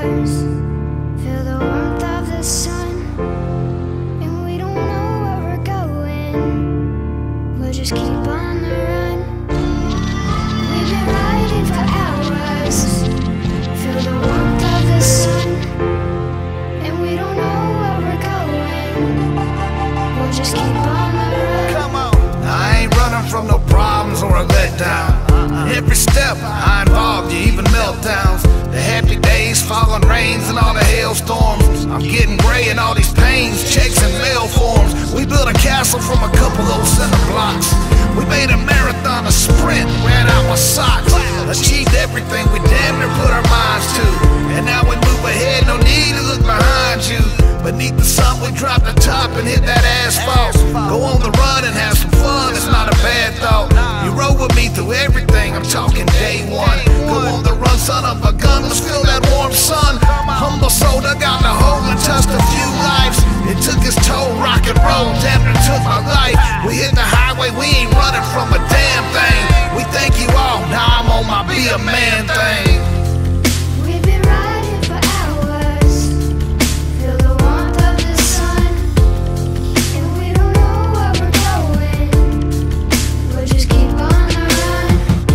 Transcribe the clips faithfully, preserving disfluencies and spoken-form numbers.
hours. Feel the warmth of the sun, and we don't know where we're going. We'll just keep on the run. We've been riding for hours. Feel the warmth of the sun, and we don't know where we're going. We'll just keep on the run. Come on. I ain't running from no problems or a letdown. Every step I involved you, even meltdowns. The happy days, falling rains, and all the hailstorms. I'm getting gray in all these pains, checks and mail forms. We built a castle from a couple old cinder blocks. We made a marathon, a sprint, ran out my socks. Achieved everything we damn near put our minds to. And now we move ahead, no need to look behind you. Beneath the sun, we drop the top and hit that asphalt. Go on the run and have some fun, it's not a bad thought. You rode with me through everything, I'm talking day one. Go on the run, son of a gun, let's feel that warm sun. Humble soul dug out the hole and touched a few lives. It took its toll, rock and roll, damn near took my life. We hit the highway, we ain't running from a damn thing. We thank you all, now I'm on my be a man thing. We've been riding for hours. Feel the warmth of the sun, and we don't know where we're going. We'll just keep on the run.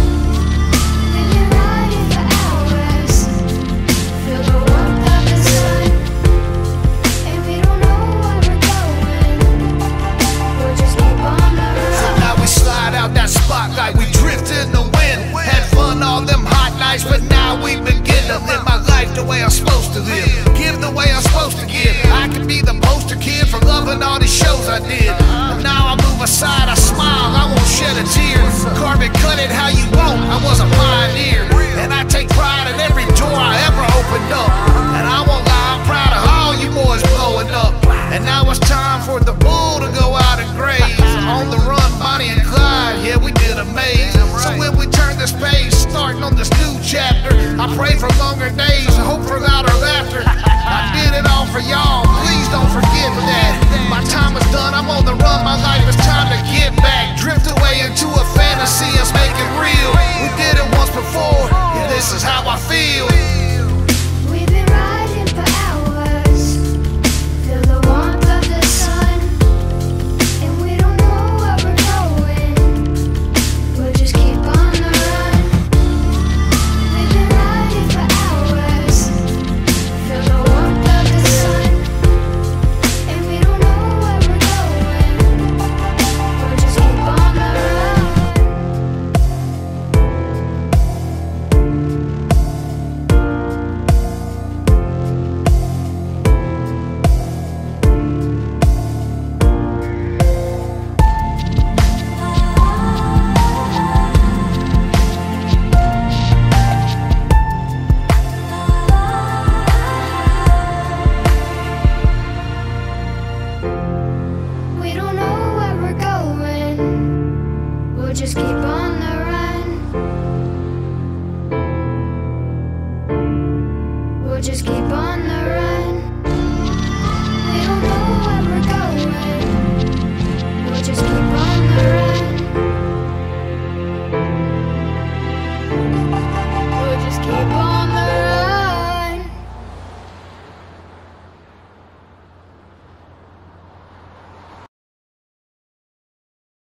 We've been riding for hours. Feel the warmth of the sun, and we don't know where we're going. We'll just keep on the run. So now we slide out that spotlight, we drift in the wind. Had fun all them hot nights, but now we begin to live my life the way I'm supposed to live. Give the way I'm supposed to give. I can be the poster kid for loving all these shows I did. But now I move aside, I smile, I won't shed a tear. Carve it, cut it how you want, I was a pioneer. And I take pride in every door I ever opened up. And I won't lie, I'm proud of all you boys blowing up. And now it's time for the bull to go out and graze. On the run, Bonnie and Clyde, yeah, we did a maze. So when we turn this page, starting on this new chapter, I pray for longer days, I hope for louder laughter. I did it all for y'all, please don't forget that. My time is done, I'm on the run, my life is time to get back. Drift away into a fantasy, let's make it real. We did it once before, yeah, this is how I feel. We've been riding for hours. Feel the warmth of the sun, and we don't know where we're going. We'll just keep on the run. We've been riding for hours. Feel the warmth of the sun, and we don't know where we're going. We'll just keep on the run. We don't know where we're going. We'll just keep on the run. We'll just keep on the run.